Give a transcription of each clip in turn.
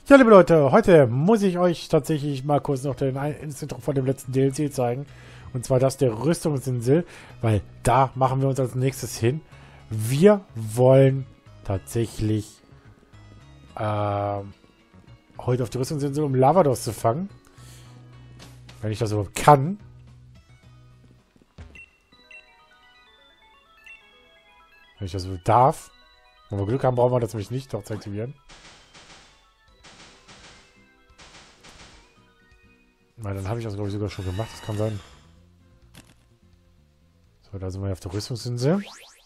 Ja, liebe Leute, heute muss ich euch tatsächlich mal kurz noch das Intro von dem letzten DLC zeigen. Und zwar das der Rüstungsinsel, weil da machen wir uns als nächstes hin. Wir wollen tatsächlich heute auf die Rüstungsinsel, um Lavados zu fangen. Wenn ich das überhaupt kann. Wenn ich das überhaupt darf. Wenn wir Glück haben, brauchen wir das nämlich nicht, doch zu aktivieren. Weil dann habe ich das, glaube ich, sogar schon gemacht. Das kann sein. So, da sind wir auf der Rüstungsinsel.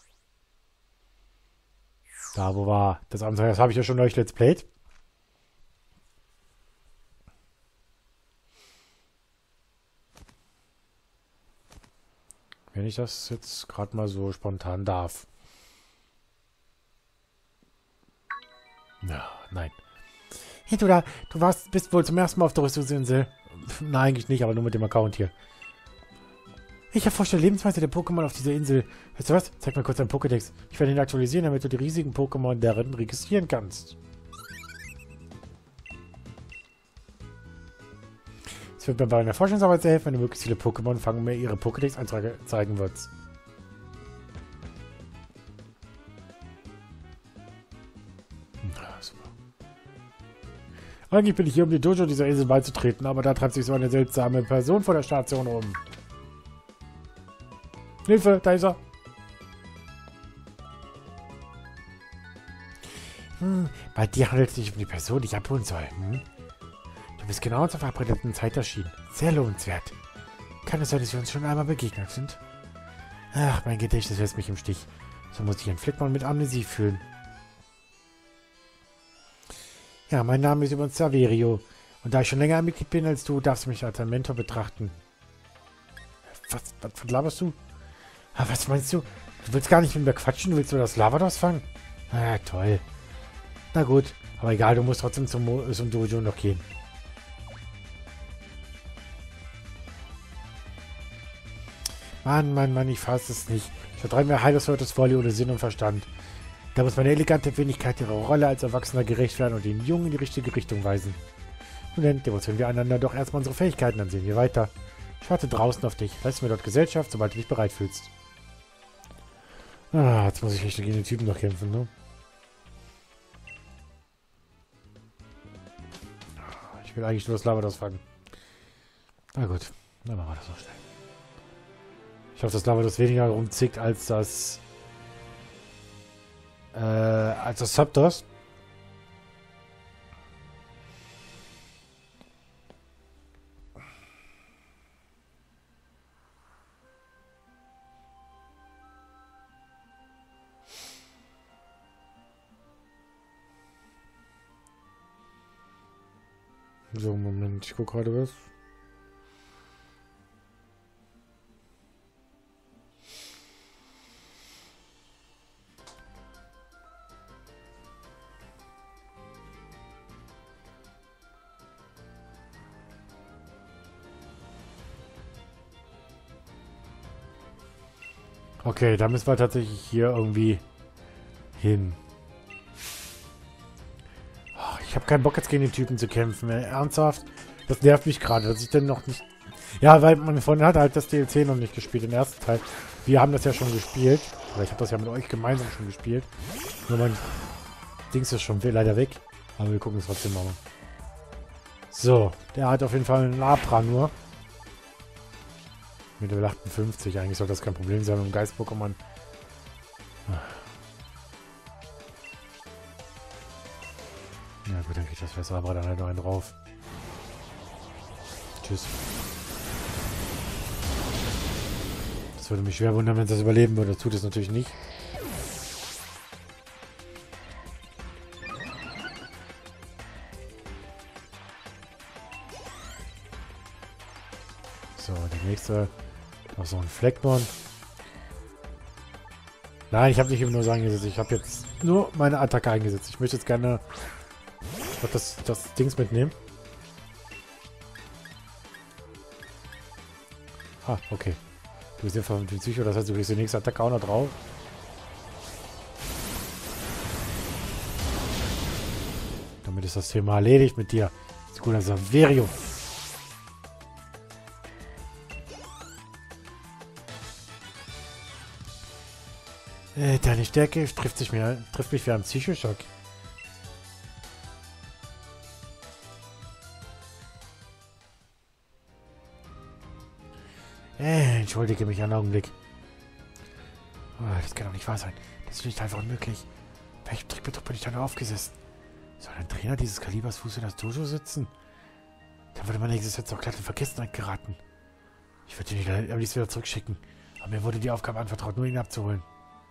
Da, wo war das Abenteuer? Das habe ich ja schon euch Let's Played. Wenn ich das jetzt gerade mal so spontan darf. Ja, nein. Hey, bist wohl zum ersten Mal auf der Rüstungsinsel. Nein, eigentlich nicht, aber nur mit dem Account hier. Ich erforsche die Lebensweise der Pokémon auf dieser Insel. Weißt du was? Zeig mal kurz deinen Pokédex. Ich werde ihn aktualisieren, damit du die riesigen Pokémon darin registrieren kannst. Es wird mir bei einer Forschungsarbeit sehr helfen, wenn du möglichst viele Pokémon fangen und mir ihre Pokédex-Einträge zeigen wirst. Super. Eigentlich bin ich hier, um die Dojo dieser Insel beizutreten, aber da treibt sich so eine seltsame Person vor der Station um. Hilfe, da ist er. Bei dir handelt es sich um die Person, die ich abholen soll. Du bist genau zur verabredeten Zeit erschienen. Sehr lohnenswert. Kann es sein, dass wir uns schon einmal begegnet sind? Ach, mein Gedächtnis lässt mich im Stich. So muss ich ein Flickmann mit Amnesie fühlen. Ja, mein Name ist übrigens Saverio. Und da ich schon länger ein Mitglied bin als du, darfst du mich als ein Mentor betrachten. Was laberst du? Ah, was meinst du? Du willst gar nicht mit mir quatschen? Du willst nur das Lavados fangen? Ah, toll. Na gut, aber egal, du musst trotzdem zum Dojo noch gehen. Mann, ich fasse es nicht. Ich vertreibe mir Heileswortes Volley ohne Sinn und Verstand. Da muss meine elegante Wenigkeit ihrer Rolle als Erwachsener gerecht werden und den Jungen in die richtige Richtung weisen. Nun dann demonstrieren wir einander doch erstmal unsere Fähigkeiten, dann sehen wir weiter. Ich warte draußen auf dich. Leist mir dort Gesellschaft, sobald du dich bereit fühlst. Ah, jetzt muss ich echt gegen den Typen noch kämpfen, ne? Ich will eigentlich nur das Lavados fangen. Na gut, dann machen wir das noch schnell. Ich hoffe, dass Lavados weniger rumzickt als das Zapdos. So, Moment, ich gucke gerade was. Okay, da müssen wir tatsächlich hier irgendwie hin. Oh, ich habe keinen Bock jetzt gegen den Typen zu kämpfen. Ernsthaft? Das nervt mich gerade, dass ich denn noch nicht... Ja, weil meine Freundin hat halt das DLC noch nicht gespielt, den ersten Teil. Wir haben das ja schon gespielt. Oder ich habe das ja mit euch gemeinsam schon gespielt. Nur mein Dings ist schon leider weg. Aber wir gucken es trotzdem mal. So, der hat auf jeden Fall einen Abra nur. Mit Level 58. Eigentlich sollte das kein Problem sein mit dem Geist-Pokémon. Ja gut, dann kriegt das Fest aber dann halt noch einen drauf. Tschüss. Das würde mich schwer wundern, wenn es das überleben würde. Das tut es natürlich nicht. So, die nächste. Noch so ein Fleckmon. Nein, ich habe nicht Hypnose eingesetzt. Ich habe jetzt nur meine Attacke eingesetzt. Ich möchte jetzt gerne das Dings mitnehmen. Ah, okay. Du bist einfach mit dem Psycho, das heißt, du kriegst die nächste Attacke auch noch drauf. Damit ist das Thema erledigt mit dir. Skula Saverio. Deine Stärke trifft mich wie ein Psychoschock. Entschuldige mich einen Augenblick. Oh, das kann doch nicht wahr sein. Das ist nicht einfach unmöglich. Welchem Trickbetrug bin ich da nur aufgesessen? Soll ein Trainer dieses Kalibers Fuß in das Dojo sitzen? Dann würde meine Existenz doch glatt in Vergessenheit geraten. Ich würde ihn am liebsten wieder zurückschicken. Aber mir wurde die Aufgabe anvertraut, nur ihn abzuholen.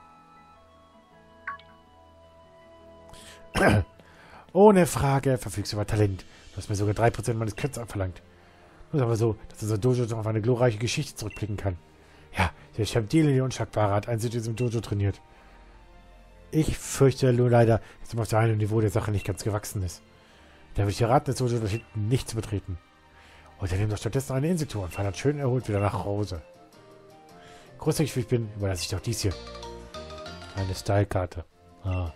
Ohne Frage verfügst du über Talent. Du hast mir sogar 3% meines Kredits abverlangt. Nur aber so, dass unser Dojo noch auf eine glorreiche Geschichte zurückblicken kann. Ja, der Shamdili, die Unschlagbare, hat einzig in diesem Dojo trainiert. Ich fürchte nur leider, dass ihm auf der einen Niveau der Sache nicht ganz gewachsen ist. Da würde ich dir raten, das Dojo dort hinten nicht zu betreten. Unternehmen doch stattdessen eine Inseltour und fahrt schön erholt wieder nach Hause. Großzügig wie ich bin, überlasse ich doch dies hier. Eine Stylekarte. Ah.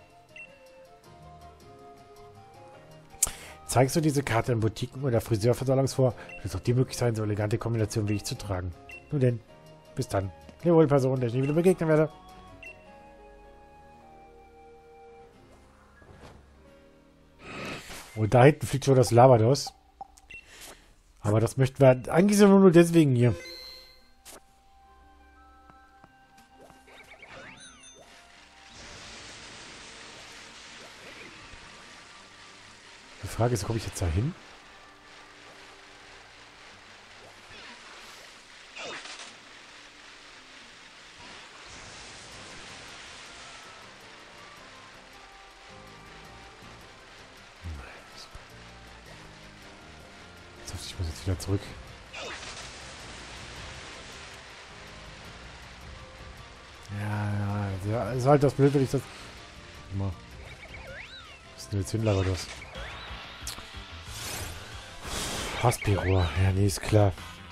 Zeigst du diese Karte in Boutiquen oder Friseurversalons vor, wird es auch dir möglich sein, so elegante Kombinationen wie ich zu tragen. Nun denn, bis dann. Jawohl, Person, der ich nie wieder begegnen werde. Und da hinten fliegt schon das Lavados. Aber das möchten wir eigentlich nur deswegen hier. Die Frage ist, komme ich jetzt da hin? Ich muss jetzt wieder zurück. Ja, ist halt das Blöd, wenn ich das... Immer. Was ist denn jetzt hin, Lavados? Haspiro. Ja, nee, ist klar.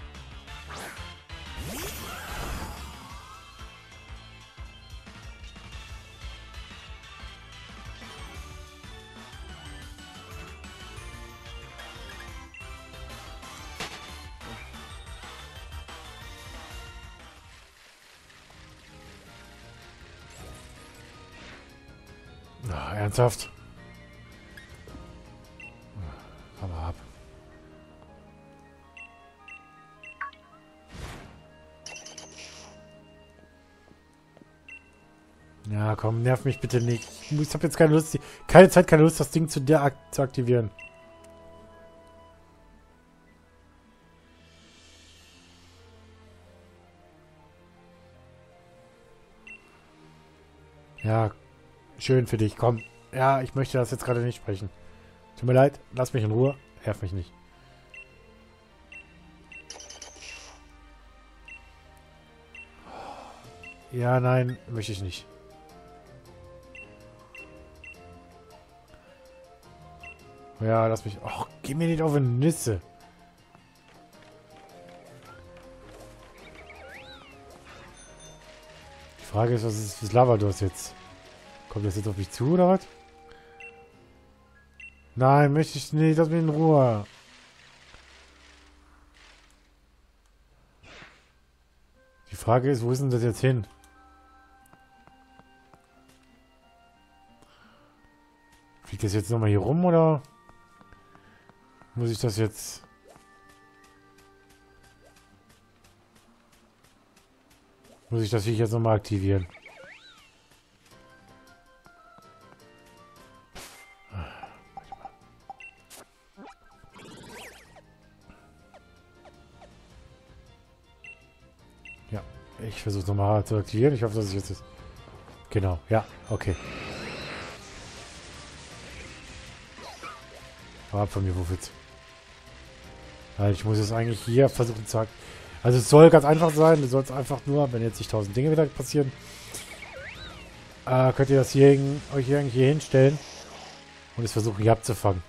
Na, ernsthaft? Aber ab. Ja, komm, nerv mich bitte nicht. Ich habe jetzt keine Lust, keine Zeit, keine Lust, das Ding zu aktivieren. Ja, schön für dich, komm. Ja, ich möchte das jetzt gerade nicht sprechen. Tut mir leid, lass mich in Ruhe. Nerv mich nicht. Ja, nein, möchte ich nicht. Ja, lass mich... Och, geh mir nicht auf die Nüsse. Die Frage ist, was ist das Lavados jetzt? Kommt das jetzt auf mich zu, oder was? Nein, möchte ich nicht. Lass mich in Ruhe. Die Frage ist, wo ist denn das jetzt hin? Fliegt das jetzt nochmal hier rum, oder... Muss ich das jetzt... Muss ich das Viech jetzt nochmal aktivieren? Ja, ich versuche es nochmal zu aktivieren. Ich hoffe, dass ich jetzt... Genau, ja, okay. Ab von mir, Wuffels. Ich muss es eigentlich hier versuchen zu... Also es soll ganz einfach sein. Du sollst einfach nur, wenn jetzt nicht 1000 Dinge wieder passieren, könnt ihr das hier euch eigentlich hier hinstellen und es versuchen hier abzufangen.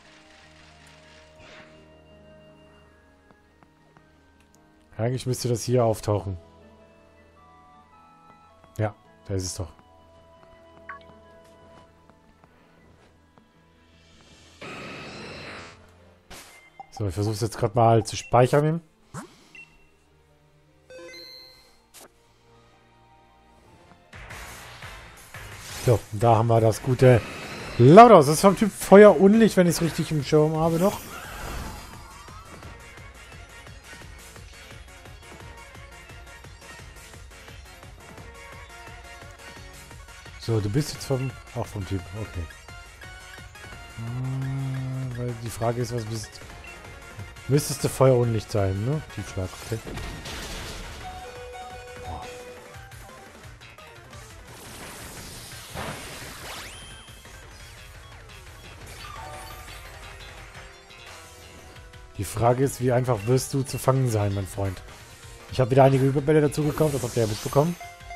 Eigentlich müsste das hier auftauchen. Ja, da ist es doch. So, ich versuche es jetzt gerade mal zu speichern. So, da haben wir das gute Laudaus. Das ist vom Typ Feuer und Licht, wenn ich es richtig im Schirm habe noch. So, du bist jetzt auch vom Typ. Okay. Weil die Frage ist, was bist du? Müsstest du Feuer und Licht sein, ne? Tiefschlag, okay. Boah. Die Frage ist, wie einfach wirst du zu fangen sein, mein Freund? Ich habe wieder einige Überbälle dazu gekauft, das habt ihr ja mitbekommen.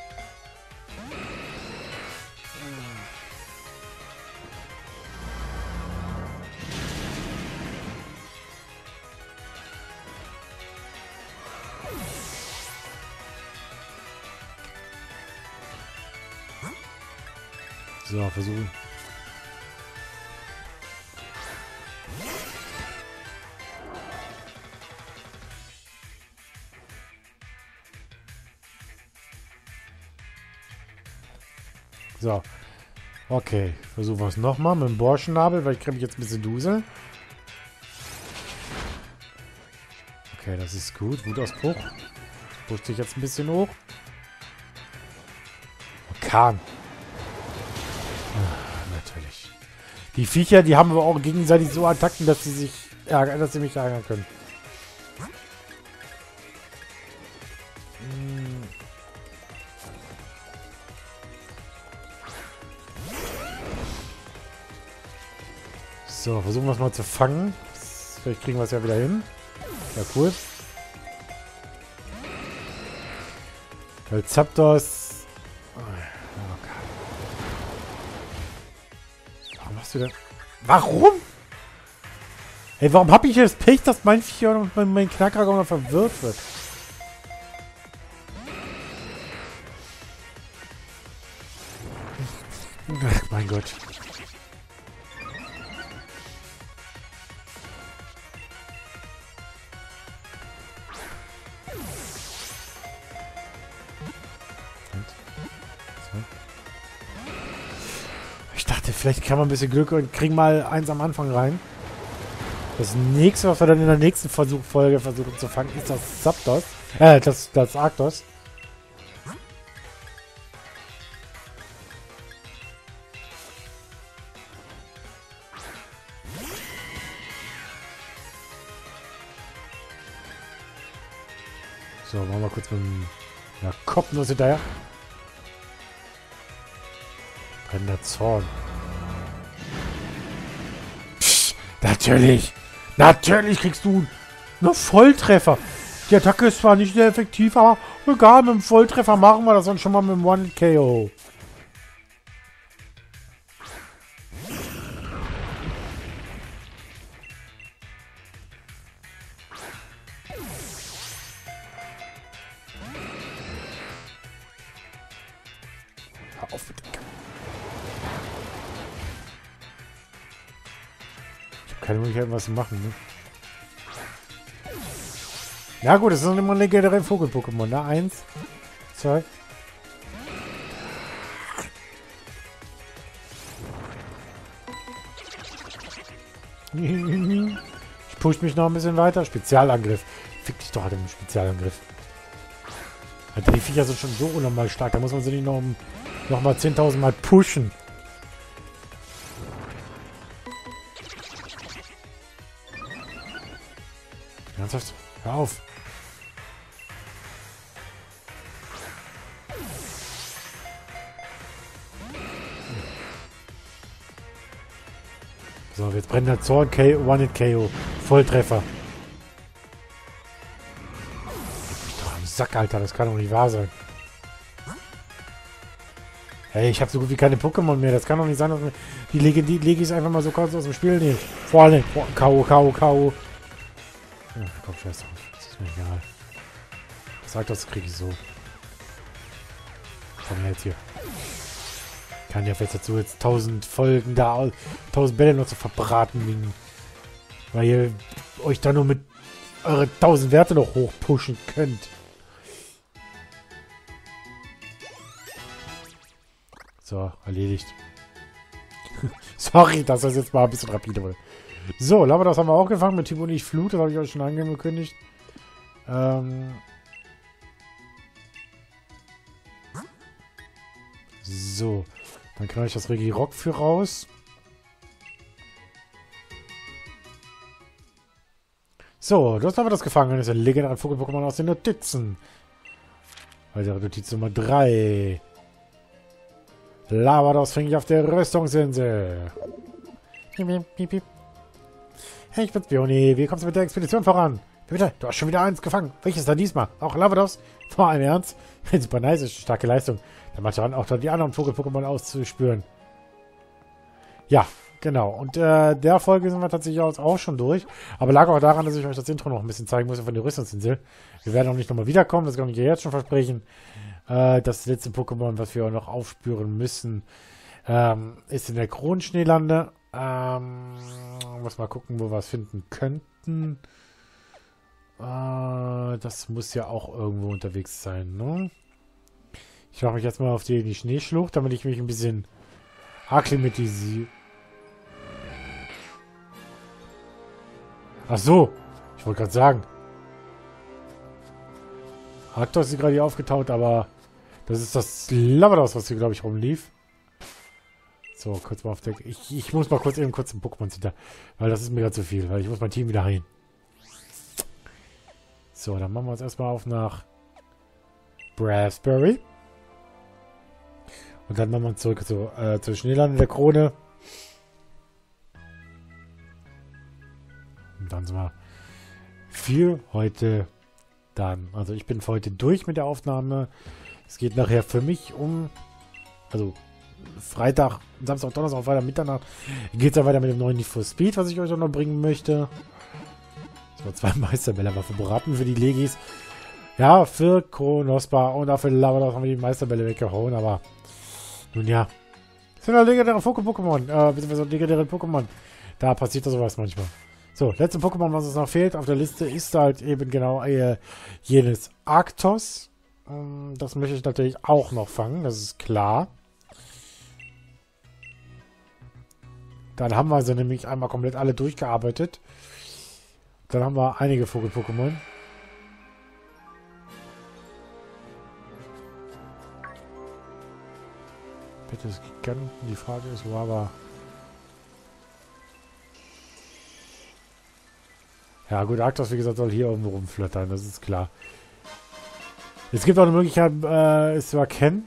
So, versuchen. So. Okay. Versuchen wir es nochmal mit dem Borschennabel, weil ich kriege mich jetzt ein bisschen Dusel. Okay, das ist gut. Wutausbruch. Pusht sich jetzt ein bisschen hoch. Orkan. Natürlich. Die Viecher, die haben aber auch gegenseitig so Attacken, dass sie sich ärgern, dass sie mich ärgern können. So, versuchen wir es mal zu fangen. Vielleicht kriegen wir es ja wieder hin. Ja, cool. Weil Zapdos... Oh, warum hast du denn... Warum? Ey, warum hab ich das Pech, dass mein Viech und mein Knacker noch verwirrt wird? Ach, mein Gott. Ich dachte, vielleicht kann man ein bisschen Glück und kriegen mal eins am Anfang rein. Das nächste, was wir dann in der nächsten Folge versuchen zu fangen, ist das Zapdos. Das Arctos. So, machen wir kurz mit dem Kopfnuss hinterher. Brennender Zorn. Psst, natürlich! Natürlich kriegst du einen Volltreffer! Die Attacke ist zwar nicht sehr effektiv, aber egal, mit dem Volltreffer machen wir das dann schon mal mit dem One-KO. Hör auf bitte. Ich habe keine Möglichkeit, was zu machen, ne? Ja gut, das sind immer legendäre Vogel-Pokémon, ne? 1, 2. Ich push mich noch ein bisschen weiter. Spezialangriff. Fick dich doch halt im Spezialangriff. Alter, die Viecher sind schon so unnormal stark. Da muss man sie nicht noch mal 10.000 Mal pushen. Ernsthaft? Hör auf. So, jetzt brennt der Zorn, One-Hit-KO. Volltreffer. Doch am Sack, Alter, das kann doch nicht wahr sein. Hey, ich habe so gut wie keine Pokémon mehr. Das kann doch nicht sein, dass die lege ich einfach mal so kurz aus dem Spiel nehmen. Vor allem, K.O. Ja, komm, scheiß drauf. Das ist mir egal. Sag das, kriege ich so. Komm her jetzt hier. Kann ja vielleicht dazu jetzt 1000 Folgen da, 1000 Bälle noch zu verbraten, weil hier euch da nur mit eure 1000 Werte noch hochpushen könnt. So, erledigt. Sorry, dass das jetzt mal ein bisschen rapide wurde. So, Lavados haben wir auch gefangen mit Typ Uni Flut. Das habe ich euch schon angekündigt. So, dann kann ich das Regirock für raus. So, du hast aber das gefangen. Das ist ein legendärer Vogel-Pokémon aus den Notizen. Weitere Notiz Nummer 3. Lavados fängt auf der Rüstungsinsel. Piep, piep, piep. Hey, ich bin's, Bioni. Wie kommst du mit der Expedition voran? Bitte, du hast schon wieder eins gefangen. Welches da diesmal? Auch Lavados? Vor allem Ernst? Super nice, ist eine starke Leistung. Da macht daran auch die anderen Vogel-Pokémon auszuspüren. Ja, genau. Und der Folge sind wir tatsächlich auch schon durch. Aber lag auch daran, dass ich euch das Intro noch ein bisschen zeigen musste von der Rüstungsinsel. Wir werden auch nicht nochmal wiederkommen, das kann ich ja jetzt schon versprechen. Das letzte Pokémon, was wir auch noch aufspüren müssen, ist in der Kronschneelande. Muss mal gucken, wo wir es finden könnten. Das muss ja auch irgendwo unterwegs sein, ne? Ich mache mich jetzt mal auf die Schneeschlucht, damit ich mich ein bisschen akklimatisiere. Ach so, ich wollte gerade sagen. Arktos ist gerade hier aufgetaut, aber das ist das Lavados, was hier, glaube ich, rumlief. So, kurz mal auf der... Ich muss mal kurz eben kurz ein Pokémon Center, weil das ist mir gerade zu viel, weil ich muss mein Team wieder heilen. So, dann machen wir uns erstmal auf nach Brassberry. Und dann machen wir uns zurück zur Schneelande der Krone. Und dann sind wir für heute dann. Also ich bin für heute durch mit der Aufnahme. Es geht nachher für mich um... Also Freitag, Samstag, Donnerstag, Freitag, Mitternacht. Geht es dann weiter mit dem neuen Need for Speed, was ich euch auch noch bringen möchte. So, 2 Meisterbälle aber verbraten für die Legis. Ja, für Kronospa und auch für Lavados haben wir die Meisterbälle weggehauen, aber nun ja. Das sind ja legendäre Pokémon, beziehungsweise legendäre Pokémon. Da passiert da sowas manchmal. So, letzte Pokémon, was uns noch fehlt auf der Liste, ist halt eben genau jenes Arktos. Das möchte ich natürlich auch noch fangen, das ist klar. Dann haben wir sie nämlich einmal komplett alle durchgearbeitet. Dann haben wir einige Vogel-Pokémon. Bitte das Giganten, die Frage ist, wo aber... Ja gut, Arktos, wie gesagt, soll hier irgendwo rumflattern, das ist klar. Es gibt auch eine Möglichkeit, es zu erkennen.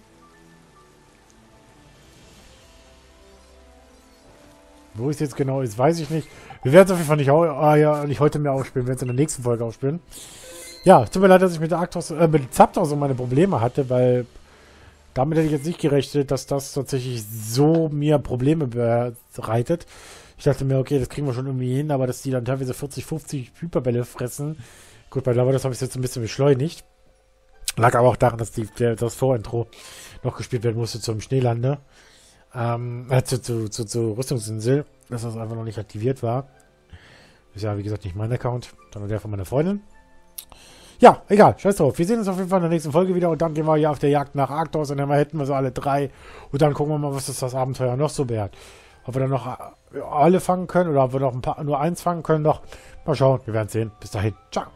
Wo es jetzt genau ist, weiß ich nicht. Wir werden es auf jeden Fall nicht heute mehr aufspielen, wir werden es in der nächsten Folge aufspielen. Ja, tut mir leid, dass ich mit der Arktos, mit Zapdos so meine Probleme hatte, weil damit hätte ich jetzt nicht gerechnet, dass das tatsächlich so mir Probleme bereitet. Ich dachte mir, okay, das kriegen wir schon irgendwie hin, aber dass die dann teilweise 40, 50 Hyperbälle fressen. Gut, bei Lavados habe ich es jetzt ein bisschen beschleunigt. Lag aber auch daran, dass das Vorintro noch gespielt werden musste zum Schneelande. Zur Rüstungsinsel, dass das einfach noch nicht aktiviert war. Ist ja, wie gesagt, nicht mein Account, sondern der von meiner Freundin. Ja, egal, scheiß drauf. Wir sehen uns auf jeden Fall in der nächsten Folge wieder und dann gehen wir ja auf der Jagd nach Arktos und dann hätten wir so alle 3 und dann gucken wir mal, was das Abenteuer noch so behält. Ob wir dann noch alle fangen können oder ob wir noch nur eins fangen können noch. Mal schauen, wir werden sehen. Bis dahin, ciao.